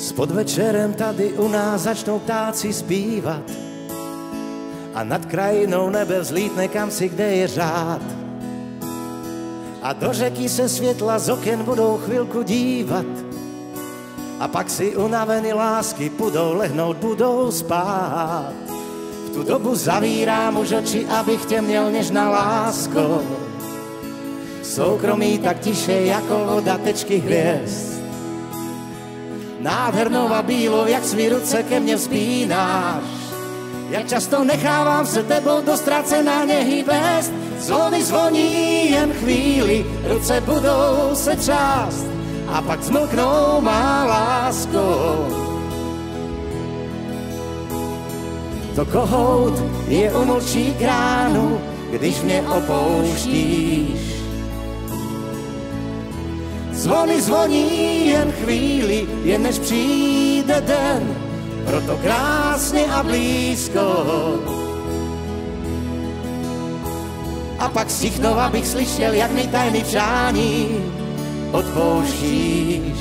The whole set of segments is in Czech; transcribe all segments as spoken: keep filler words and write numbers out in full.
S podvečerem tady u nás začnou ptáci zpívat a nad krajinou nebe vzlítne kam si, kde je řád. A do řeky se světla z oken budou chvilku dívat a pak si unavený lásky půjdou lehnout, budou spát. V tu dobu zavírám už oči, abych tě měl, nežná lásko. Soukromí tak tiše jako voda tečky hvězd. Nádhernou a bílou, jak svý ruce ke mně vzpínáš. Jak často nechávám se tebou do ztracená něhy vést. Zvony zvoní jen chvíli, ruce budou se třást a pak zmlknou, má lásko. To kohout je umlčí kránu, když mě opouštíš. Zvony zvoní jen chvíli, jen než přijde den, proto krásně a blízko. A pak stichnou, abych slyšel, jak mi tajný přání odpouštíš.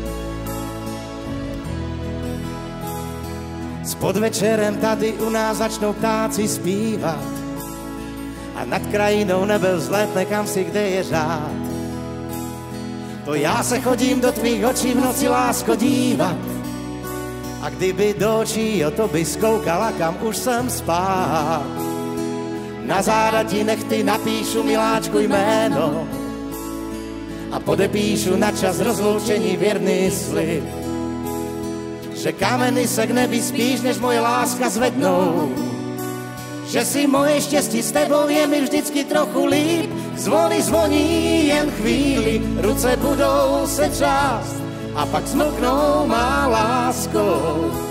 S podvečerem tady u nás začnou ptáci zpívat a nad krajinou nebe vzlétne kam si, kde je řád. To já se chodím do tvých očí v noci, lásko, dívat. A kdyby do očí o to by skoukala, kam už jsem spát. Na záda ti nechty napíšu, miláčku, jméno a podepíšu na čas rozloučení věrný slib, že kameny se k nebi spíš, než moje láska zvednou, že si moje štěstí s tebou je mi vždycky trochu líp. Zvony zvoní jen chvíli, ruce budou se třást a pak smlknou, má lásko.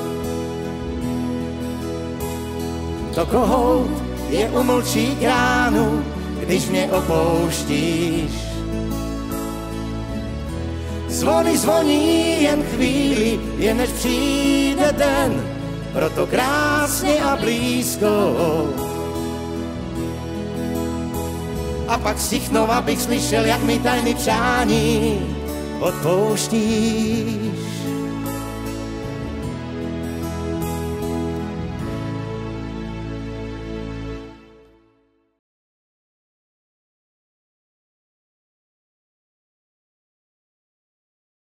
To kohout je umlčí kránu, když mě opouštíš. Zvony zvoní jen chvíli, jen než přijde den, proto krásně a blízko. A pak stichnou, abych slyšel, jak mi tajný přání odpouštíš.